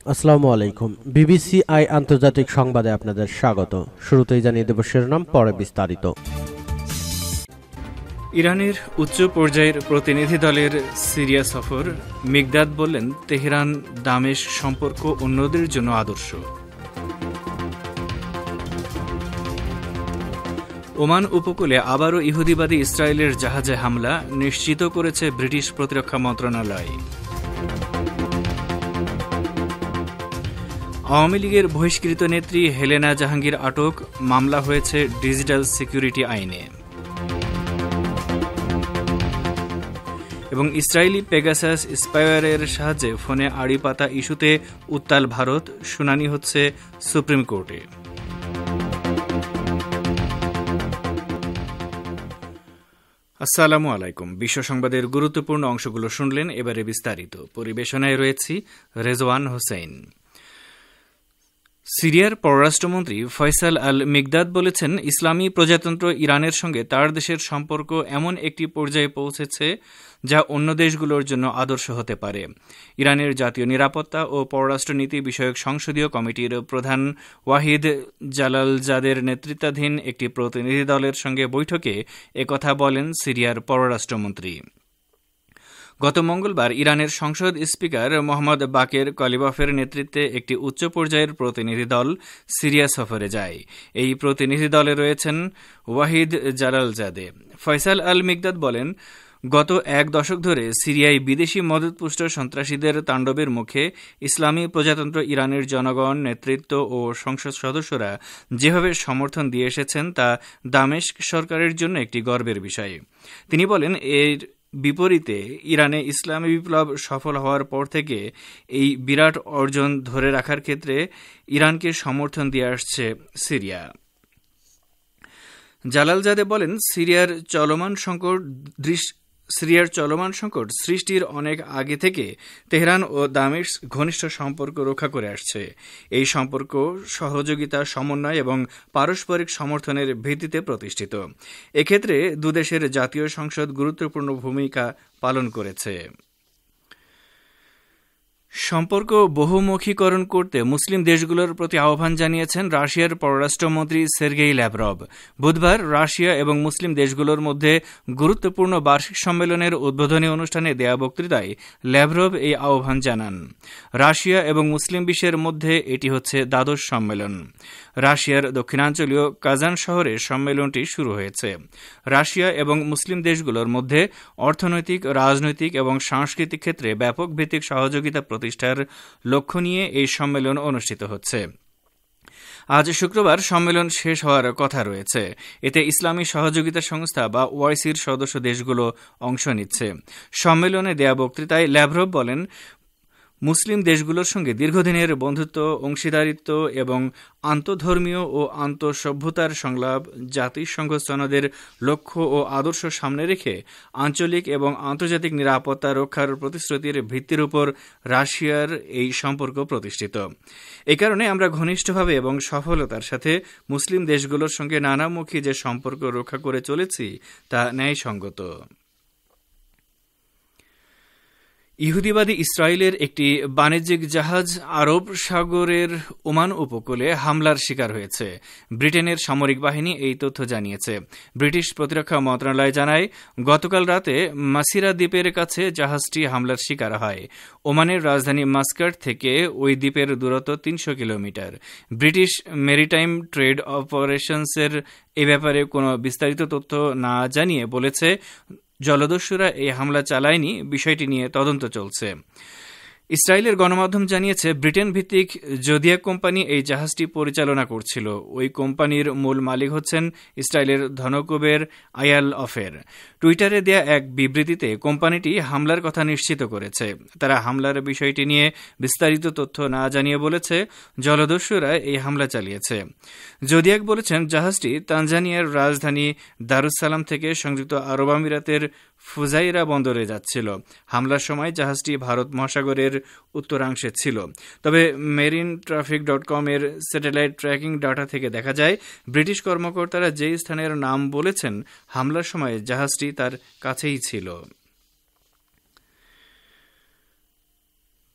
আসসালামু আলাইকুম। বিবিসি আন্তর্জাতিক সংবাদে আপনাদের স্বাগত। শুরুতেই জানিয়ে দেব শিরোনাম, পরে বিস্তারিত। ইরানের উচ্চ পর্যায়ের প্রতিনিধি দলের সিরিয়া সফর, মিকদাদ বললেন তেহরান দামেস্ক সম্পর্ক অন্যদের জন্য আদর্শ। ওমান উপকূলে আবারও ইহুদিবাদী ইসরায়েলের জাহাজে হামলা নিশ্চিত করেছে ব্রিটিশ প্রতিরক্ষা মন্ত্রণালয়। আওয়ামী লীগের বহিষ্কৃত নেত্রী হেলেনা জাহাঙ্গীর আটক, মামলা হয়েছে ডিজিটাল সিকিউরিটি আইনে। এবং ইসরায়েলি পেগাসাস স্পাইওয়্যারের সাহায্যে ফোনে আড়ি পাতা ইস্যুতে উত্তাল ভারত, শুনানি হচ্ছে সুপ্রিম কোর্টে। আসসালামু আলাইকুম। বিশ্ব সংবাদের গুরুত্বপূর্ণ অংশগুলো শুনলেন, এবারে বিস্তারিত। পরিবেশনায় রয়েছি রেজওয়ান হোসেন। সিরিয়ার পররাষ্ট্রমন্ত্রী ফয়সাল আল মিকদাদ বলেছেন, ইসলামী প্রজাতন্ত্র ইরানের সঙ্গে তার দেশের সম্পর্ক এমন একটি পর্যায়ে পৌঁছেছে যা অন্য দেশগুলোর জন্য আদর্শ হতে পারে। ইরানের জাতীয় নিরাপত্তা ও পররাষ্ট্রনীতি বিষয়ক সংসদীয় কমিটির প্রধান ওয়াহিদ জালালজাদের নেতৃত্বাধীন একটি প্রতিনিধি দলের সঙ্গে বৈঠকে একথা বলেন সিরিয়ার পররাষ্ট্রমন্ত্রী। গত মঙ্গলবার ইরানের সংসদ স্পিকার মোহাম্মদ বাকের কলিবাফের নেতৃত্বে একটি উচ্চ পর্যায়ের প্রতিনিধি দল সিরিয়া সফরে যায়। এই প্রতিনিধি দলে রয়েছেন ওয়াহিদ জালালজাদে। ফয়সাল আল মিকদাদ বলেন, গত এক দশক ধরে সিরিয়ায় বিদেশি মদতপুষ্ট সন্ত্রাসীদের তাণ্ডবের মুখে ইসলামী প্রজাতন্ত্র ইরানের জনগণ, নেতৃত্ব ও সংসদ সদস্যরা যেভাবে সমর্থন দিয়ে এসেছেন তা দামেস্ক সরকারের জন্য একটি গর্বের বিষয়। তিনি বলেন, এর বিপরীতে ইরানে ইসলামী বিপ্লব সফল হওয়ার পর থেকে এই বিরাট অর্জন ধরে রাখার ক্ষেত্রে ইরানকে সমর্থন দিয়ে আসছে সিরিয়া। জালালজাদে বলেন, সিরিয়ার চলমান সংকট সৃষ্টির অনেক আগে থেকে তেহরান ও দামেস্ক ঘনিষ্ঠ সম্পর্ক রক্ষা করে আসছে। এই সম্পর্ক সহযোগিতা, সমন্বয় এবং পারস্পরিক সমর্থনের ভিত্তিতে প্রতিষ্ঠিত। এক্ষেত্রে দুদেশের জাতীয় সংসদ গুরুত্বপূর্ণ ভূমিকা পালন করেছে। সম্পর্ক বহুমুখীকরণ করতে মুসলিম দেশগুলোর প্রতি আহ্বান জানিয়েছেন রাশিয়ার পররাষ্ট্রমন্ত্রী সের্গেই ল্যাভরভ। বুধবার রাশিয়া এবং মুসলিম দেশগুলোর মধ্যে গুরুত্বপূর্ণ বার্ষিক সম্মেলনের উদ্বোধনী অনুষ্ঠানে দেয়া বক্তৃতায় ল্যাভরভ এই আহ্বান জানান। রাশিয়া এবং মুসলিম বিশ্বের মধ্যে এটি হচ্ছে দ্বাদশ সম্মেলন। রাশিয়ার দক্ষিণাঞ্চলীয় কাজান শহরে সম্মেলনটি শুরু হয়েছে। রাশিয়া এবং মুসলিম দেশগুলোর মধ্যে অর্থনৈতিক, রাজনৈতিক এবং সাংস্কৃতিক ক্ষেত্রে ব্যাপক ভিত্তিক সহযোগিতা প্রতিষ্ঠার লক্ষ্য নিয়ে এই সম্মেলন অনুষ্ঠিত হচ্ছে। আজ শুক্রবার সম্মেলন শেষ হওয়ার কথা রয়েছে। এতে ইসলামী সহযোগিতা সংস্থা বা ওআইসির সদস্য দেশগুলো অংশ নিচ্ছে। সম্মেলনে দেয়া বক্তৃতায় ল্যাভরভ বলেন, মুসলিম দেশগুলোর সঙ্গে দীর্ঘদিনের বন্ধুত্ব, অংশীদারিত্ব এবং আন্তঃধর্মীয় ও আন্তঃসভ্যতার সংলাপ জাতিসংঘ সনদের লক্ষ্য ও আদর্শ সামনে রেখে আঞ্চলিক এবং আন্তর্জাতিক নিরাপত্তা রক্ষার প্রতিশ্রুতির ভিত্তির উপর রাশিয়ার এই সম্পর্ক প্রতিষ্ঠিত। এ কারণে আমরা ঘনিষ্ঠভাবে এবং সফলতার সাথে মুসলিম দেশগুলোর সঙ্গে নানামুখী যে সম্পর্ক রক্ষা করে চলেছি তা ন্যায়সঙ্গত। ইহুদিবাদী ইসরায়েলের একটি বাণিজ্যিক জাহাজ আরব সাগরের ওমান উপকূলে হামলার শিকার হয়েছে। ব্রিটেনের সামরিক বাহিনী এই তথ্য জানিয়েছে। ব্রিটিশ প্রতিরক্ষা মন্ত্রণালয় জানায়, গতকাল রাতে মাসিরা দ্বীপের কাছে জাহাজটি হামলার শিকার হয়। ওমানের রাজধানী মাস্কাট থেকে ওই দ্বীপের দূরত্ব ৩০০ কিলোমিটার। ব্রিটিশ মেরিটাইম ট্রেড অপারেশনসের এ ব্যাপারে কোনো বিস্তারিত তথ্য না জানিয়ে বলেছে, জলদস্যুরা এই হামলা চালায়নি, বিষয়টি নিয়ে তদন্ত চলছে। ইসরায়েলের গণমাধ্যম জানিয়েছে, ব্রিটেন ভিত্তিক জোদিয়াক কোম্পানি এই জাহাজটি পরিচালনা করছিল। ওই কোম্পানির মূল মালিক হচ্ছেন ইসরায়েলের ধনকুবের আয়াল অফের। টুইটারে দেয়া এক বিবৃতিতে কোম্পানিটি হামলার কথা নিশ্চিত করেছে। তারা হামলার বিষয়টি নিয়ে বিস্তারিত তথ্য না জানিয়ে বলেছে, জলদস্যুরা এই হামলা চালিয়েছে। জোদিয়াক বলেছেন, জাহাজটি তানজানিয়ার রাজধানী দারুসালাম থেকে সংযুক্ত আরব আমিরাতের ফুজাইরা বন্দরে যাচ্ছিল। হামলার সময় জাহাজটি ভারত মহাসাগরের উত্তরাংশে ছিল। তবে মেরিনট্রাফিক.com এর স্যাটেলাইট ট্র্যাকিং ডাটা থেকে দেখা যায়, ব্রিটিশ কর্মকর্তারা যে স্থানের নাম বলেছেন, হামলার সময় জাহাজটি তার কাছেই ছিল।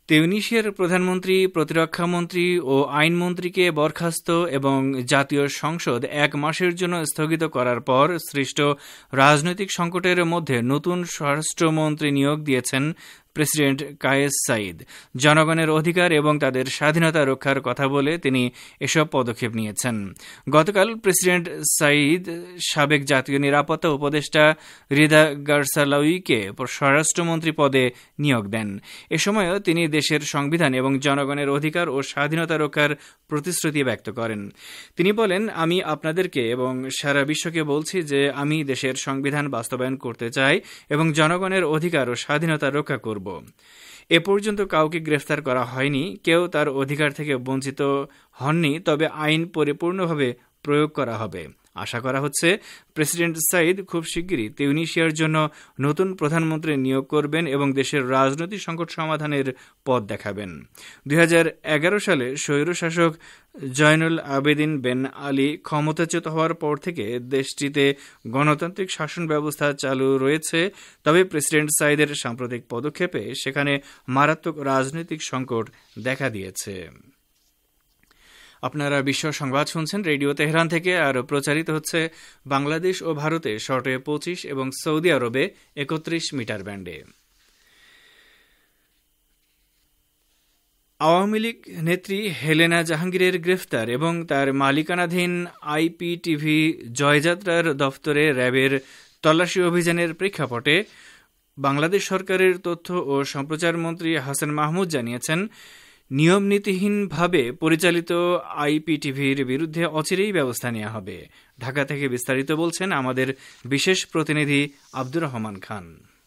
তিউনিসিয়ার প্রধানমন্ত্রী, প্রতিরক্ষামন্ত্রী ও আইনমন্ত্রীকে বরখাস্ত এবং জাতীয় সংসদ 1 মাসের জন্য স্থগিত করার পর সৃষ্ট রাজনৈতিক সংকটের মধ্যে নতুন স্বরাষ্ট্রমন্ত্রী নিয়োগ দিয়েছেন প্রেসিডেন্ট কায়েস সাঈদ। জনগণের অধিকার এবং তাদের স্বাধীনতা রক্ষার কথা বলে তিনি এসব পদক্ষেপ নিয়েছেন। গতকাল প্রেসিডেন্ট সাঈদ সাবেক জাতীয় নিরাপত্তা উপদেষ্টা রিদা গারসালাউইকে স্বরাষ্ট্রমন্ত্রী পদে নিয়োগ দেন। এ সময়ও তিনি দেশের সংবিধান এবং জনগণের অধিকার ও স্বাধীনতা রক্ষার প্রতিশ্রুতি ব্যক্ত করেন। তিনি বলেন, আমি আপনাদেরকে এবং সারা বিশ্বকে বলছি যে আমি দেশের সংবিধান বাস্তবায়ন করতে চাই এবং জনগণের অধিকার ও স্বাধীনতা রক্ষা করব। এ পর্যন্ত কাউকে গ্রেফতার করা হয়নি, কেউ তার অধিকার থেকে বঞ্চিত হননি, তবে আইন পরিপূর্ণভাবে প্রয়োগ করা হবে। আশা করা হচ্ছে প্রেসিডেন্ট সাঈদ খুব শিগগিরই তিউনিসিয়ার জন্য নতুন প্রধানমন্ত্রী নিয়োগ করবেন এবং দেশের রাজনৈতিক সংকট সমাধানের পথ দেখাবেন। 2011 সালে স্বৈরশাসক জয়নুল আবেদিন বেন আলী ক্ষমতাচ্যুত হওয়ার পর থেকে দেশটিতে গণতান্ত্রিক শাসন ব্যবস্থা চালু রয়েছে, তবে প্রেসিডেন্ট সাঈদের সাম্প্রতিক পদক্ষেপে সেখানে মারাত্মক রাজনৈতিক সংকট দেখা দিয়েছে। আপনারা বিশ্ব সংবাদ শুনছেন রেডিও তেহরান থেকে, আর প্রচারিত হচ্ছে বাংলাদেশ ও ভারতে শর্টে 25 এবং সৌদি আরবে 31 মিটার ব্যান্ডে। আওয়ামী লীগ নেত্রী হেলেনা জাহাঙ্গীরের গ্রেফতার এবং তার মালিকানাধীন আইপিটিভি জয়যাত্রার দফতরে র্যাবের তল্লাশি অভিযানের প্রেক্ষাপটে বাংলাদেশ সরকারের তথ্য ও সম্প্রচার মন্ত্রী হাসান মাহমুদ জানিয়েছেন, নিয়মনীতিহীনভাবে পরিচালিত আইপিটিভির বিরুদ্ধে অচিরেই ব্যবস্থা নেওয়া হবে। ঢাকা থেকে বিস্তারিত বলছেন আমাদের বিশেষ প্রতিনিধি আব্দুর রহমান খান।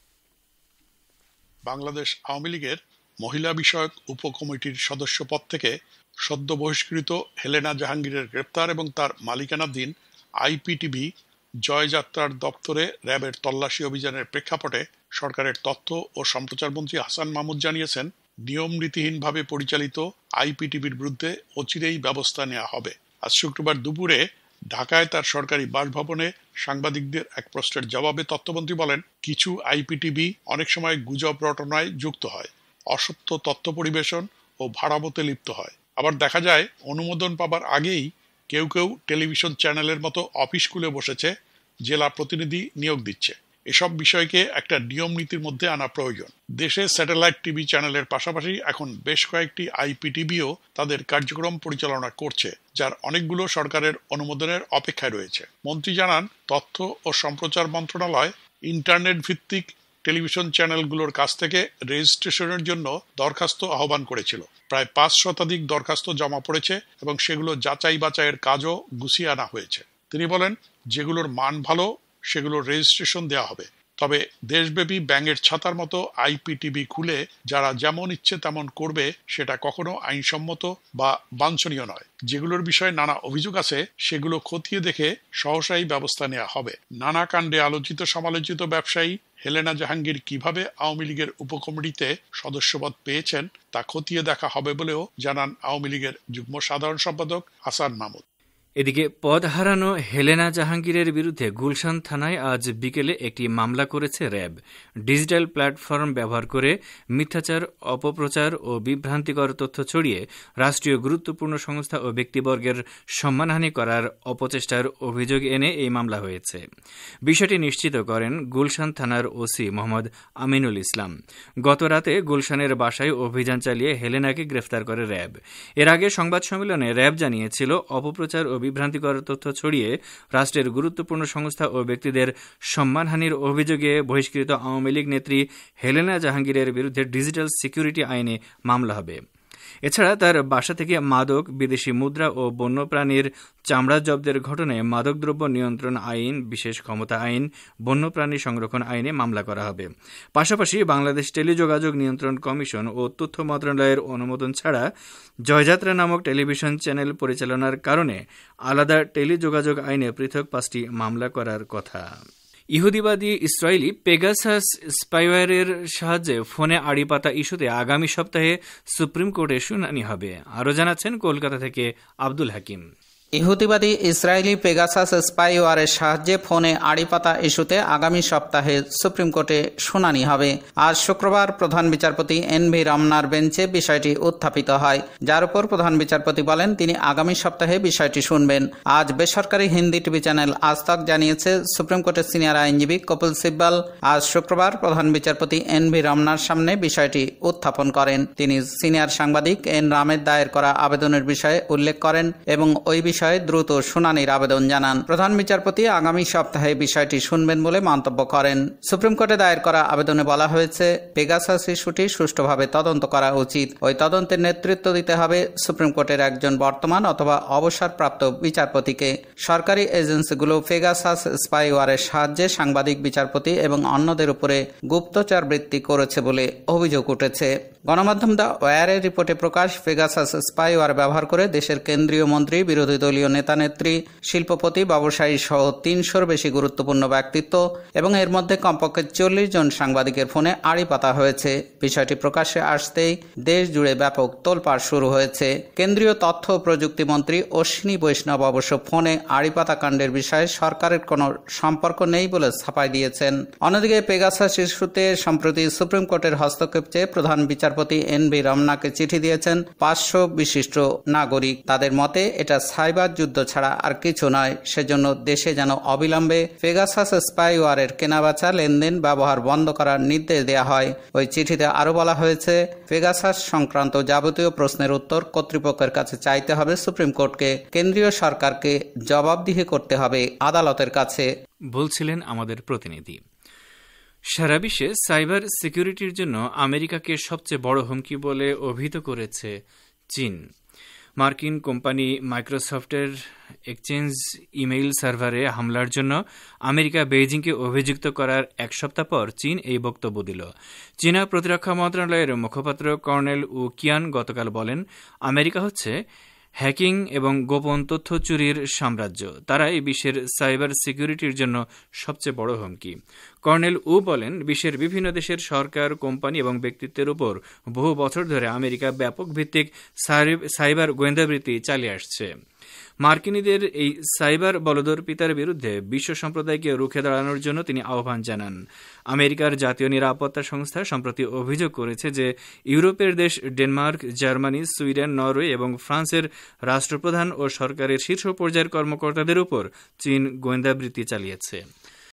বাংলাদেশ আওয়ামী লীগের মহিলা বিষয়ক উপকমিটির সদস্য পদ থেকে সদ্য বহিষ্কৃত হেলেনা জাহাঙ্গীরের গ্রেপ্তার এবং তার মালিকানাধীন আইপিটিভি জয়যাত্রার দপ্তরে র্যাবের তল্লাশি অভিযানের প্রেক্ষাপটে সরকারের তথ্য ও সম্প্রচার মন্ত্রী হাসান মাহমুদ জানিয়েছেন, নিয়ম নীতিহীনভাবে পরিচালিত আইপিটিভির বিরুদ্ধে অচিরেই ব্যবস্থা নেওয়া হবে। আজ শুক্রবার দুপুরে ঢাকায় তার সরকারি বাসভবনে সাংবাদিকদের এক প্রশ্নের জবাবে তথ্যমন্ত্রী বলেন, কিছু আইপিটিভি অনেক সময় গুজব রটনায় যুক্ত হয়, অসত্য তথ্য পরিবেশন ও ভাড়ামতে লিপ্ত হয়। আবার দেখা যায় অনুমোদন পাবার আগেই কেউ কেউ টেলিভিশন চ্যানেলের মতো অফিস খুলে বসেছে, জেলা প্রতিনিধি নিয়োগ দিচ্ছে। এসব বিষয়কে একটা নিয়ম নীতির মধ্যে আনা প্রয়োজন। দেশে স্যাটেলাইট টিভি চ্যানেলের পাশাপাশি এখন বেশ কয়েকটি আইপিটিভিও তাদের কার্যক্রম পরিচালনা করছে, যার অনেকগুলো সরকারের অনুমোদনের অপেক্ষায় রয়েছে। মন্ত্রী জানান, তথ্য ও সম্প্রচার মন্ত্রণালয় ইন্টারনেট ভিত্তিক টেলিভিশন চ্যানেলগুলোর কাছ থেকে রেজিস্ট্রেশনের জন্য দরখাস্ত আহ্বান করেছিল। প্রায় 5 শতাধিক দরখাস্ত জমা পড়েছে এবং সেগুলো যাচাই বাছাইয়ের কাজও গুছিয়ে আনা হয়েছে। তিনি বলেন, যেগুলোর মান ভালো সেগুলোর রেজিস্ট্রেশন দেওয়া হবে, তবে দেশব্যাপী ব্যাঙের ছাতার মতো আইপিটিভি খুলে যারা যেমন ইচ্ছে তেমন করবে সেটা কখনো আইনসম্মত বা বাঞ্ছনীয় নয়। যেগুলোর বিষয়ে নানা অভিযোগ আছে সেগুলো খতিয়ে দেখে সহসাই ব্যবস্থা নেওয়া হবে। নানা কাণ্ডে আলোচিত সমালোচিত ব্যবসায়ী হেলেনা জাহাঙ্গীর কিভাবে আওয়ামী লীগের উপকমিটিতে সদস্যপদ পেয়েছেন তা খতিয়ে দেখা হবে বলেও জানান আওয়ামী লীগের যুগ্ম সাধারণ সম্পাদক হাসান মাহমুদ। এদিকে পদ হারানো হেলেনা জাহাঙ্গীরের বিরুদ্ধে গুলশান থানায় আজ বিকেলে একটি মামলা করেছে র্যাব। ডিজিটাল প্ল্যাটফর্ম ব্যবহার করে মিথ্যাচার, অপপ্রচার ও বিভ্রান্তিকর তথ্য ছড়িয়ে রাষ্ট্রীয় গুরুত্বপূর্ণ সংস্থা ও ব্যক্তিবর্গের সম্মানহানি করার অপচেষ্টার অভিযোগ এনে এই মামলা হয়েছে। বিষয়টি নিশ্চিত করেন গুলশান থানার ওসি মোহাম্মদ আমিনুল ইসলাম। গত রাতে গুলশানের বাসায় অভিযান চালিয়ে হেলেনাকে গ্রেফতার করে র্যাব। এর আগে সংবাদ সম্মেলনে র্যাব জানিয়েছিল, অপপ্রচার ও বিভ্রান্তিকর তথ্য ছড়িয়ে রাষ্ট্রের গুরুত্বপূর্ণ সংস্থা ও ব্যক্তিদের সম্মানহানির অভিযোগে বহিষ্কৃত আওয়ামী লীগ নেত্রী হেলেনা জাহাঙ্গীরের বিরুদ্ধে ডিজিটাল সিকিউরিটি আইনে মামলা হবে। এছাড়া তার বাসা থেকে মাদক, বিদেশি মুদ্রা ও বন্যপ্রাণীর চামড়া জব্দের ঘটনায় মাদকদ্রব্য নিয়ন্ত্রণ আইন, বিশেষ ক্ষমতা আইন, বন্যপ্রাণী সংরক্ষণ আইনে মামলা করা হবে। পাশাপাশি বাংলাদেশ টেলিযোগাযোগ নিয়ন্ত্রণ কমিশন ও তথ্য মন্ত্রণালয়ের অনুমোদন ছাড়া জয়যাত্রা নামক টেলিভিশন চ্যানেল পরিচালনার কারণে আলাদা টেলিযোগাযোগ আইনে পৃথক 5টি মামলা করার কথা। ইহুদিবাদী ইসরায়েলি পেগাসাস স্পাইওয়্যারের সাহায্যে ফোনে আড়ি পাতা ইস্যুতে আগামী সপ্তাহে সুপ্রিম কোর্টে শুনানি হবে। আরও জানাচ্ছেন কলকাতা থেকে আব্দুল হাকিম। ইহুদিবাদী ইসরায়েলি পেগাসাস স্পাইওয়ারের সাহায্যে ফোনে আড়িপাতা ইস্যুতে আগামী সপ্তাহে সুপ্রিম কোর্টে শুনানি হবে। আজ শুক্রবার প্রধান বিচারপতি এনভি রমনার বেঞ্চে বিষয়টি উত্থাপিত হয়, যার উপর প্রধান বিচারপতি বলেন তিনি আগামী সপ্তাহে বিষয়টি শুনবেন। আজ বেসরকারি হিন্দি টিভি চ্যানেল আজ তক জানিয়েছে সুপ্রিম কোর্টের সিনিয়র আইনজীবী কপিল সিব্বল আজ শুক্রবার প্রধান বিচারপতি এনভি রমনার সামনে বিষয়টি উত্থাপন করেন। তিনি সিনিয়র সাংবাদিক এন রামের দায়ের করা আবেদনের বিষয়ে উল্লেখ করেন এবং ওই বিষয়ে দ্রুত শুনানির আবেদন জানান। প্রধান বিচারপতি আগামী সপ্তাহে বিষয়টি শুনবেন বলে মন্তব্য করেন। সুপ্রিম কোর্টে দায়ের করা আবেদনে বলা হয়েছে পেগাসাস ইস্যুটি সুষ্ঠুভাবে তদন্ত করা উচিত। ওই তদন্তের নেতৃত্ব দিতে হবে সুপ্রিম কোর্টের একজন বর্তমান অথবা অবসরপ্রাপ্ত বিচারপতিকে। সরকারি এজেন্সিগুলো পেগাসাস স্পাইওয়ারের সাহায্যে সাংবাদিক, বিচারপতি এবং অন্যদের উপরে গুপ্তচর বৃত্তি করেছে বলে অভিযোগ উঠেছে। গণমাধ্যম দ্য ওয়্যারের রিপোর্টে প্রকাশ, পেগাসাস স্পাইওয়ার ব্যবহার করে দেশের কেন্দ্রীয় মন্ত্রী, বিরোধী দলীয় নেতানেত্রী, শিল্পপতি, ব্যবসায়ী সহ 300-র বেশি গুরুত্বপূর্ণ ব্যক্তিত্ব এবং এর মধ্যে কমপক্ষে 40 জন সাংবাদিকের ফোনে আড়ি পাতা হয়েছে। বিষয়টি প্রকাশ্যে আসতেই দেশ জুড়ে ব্যাপক তোলপাড় শুরু হয়েছে। কেন্দ্রীয় তথ্য ও প্রযুক্তি মন্ত্রী অশ্বিনী বৈষ্ণব অবশ্য ফোনে আড়িপাতা কাণ্ডের বিষয়ে সরকারের কোনো সম্পর্ক নেই বলে ছাপাই দিয়েছেন। অন্যদিকে পেগাসাস ইস্যুতে সম্প্রতি সুপ্রিম কোর্টের হস্তক্ষেপ চেয়ে প্রধান বিচারপতি এনভি রমনাকে চিঠি দিয়েছেন 500 বিশিষ্ট নাগরিক। তাদের মতে এটা সাইবার যুদ্ধ ছাড়া আর কিছু নয়। সেজন্য দেশে যেন অবিলম্বে পেগাসাস স্পাইওয়ারের কেনাবেচা, লেনদেন, ব্যবহার বন্ধ করার নির্দেশ দেওয়া হয়। ওই চিঠিতে আরো বলা হয়েছে পেগাসাস সংক্রান্ত যাবতীয় প্রশ্নের উত্তর কর্তৃপক্ষের কাছে চাইতে হবে সুপ্রিম কোর্টকে। কেন্দ্রীয় সরকারকে জবাবদিহি করতে হবে আদালতের কাছে, বলছিলেন আমাদের প্রতিনিধি। সারা বিশ্বে সাইবার সিকিউরিটির জন্য আমেরিকাকে সবচেয়ে বড় হুমকি বলে অভিহিত করেছে চীন। মার্কিন কোম্পানি মাইক্রোসফটের এক্সচেঞ্জ ইমেইল সার্ভারে হামলার জন্য আমেরিকা বেইজিংকে অভিযুক্ত করার এক সপ্তাহ পর চীন এই বক্তব্য দিল। চীনা প্রতিরক্ষা মন্ত্রণালয়ের মুখপাত্র কর্নেল উ কিয়ান গতকাল বলেন, আমেরিকা হচ্ছে হ্যাকিং এবং গোপন তথ্য চুরির সাম্রাজ্য। তারাই বিশ্বের সাইবার সিকিউরিটির জন্য সবচেয়ে বড় হুমকি। কর্নেল উ বলেন, বিশ্বের বিভিন্ন দেশের সরকার, কোম্পানি এবং ব্যক্তিত্বের উপর বহু বছর ধরে আমেরিকা ব্যাপক ভিত্তিক সাইবার গোয়েন্দাবৃত্তি চালিয়ে আসছে। মার্কিনীদের এই সাইবার বলদর্পিতার বিরুদ্ধে বিশ্ব সম্প্রদায়কে রুখে দাঁড়ানোর জন্য তিনি আহ্বান জানান। আমেরিকার জাতীয় নিরাপত্তা সংস্থা সম্প্রতি অভিযোগ করেছে যে ইউরোপের দেশ ডেনমার্ক, জার্মানি, সুইডেন, নরওয়ে এবং ফ্রান্সের রাষ্ট্রপ্রধান ও সরকারের শীর্ষ পর্যায়ের কর্মকর্তাদের উপর চীন গোয়েন্দাবৃত্তি চালিয়েছে।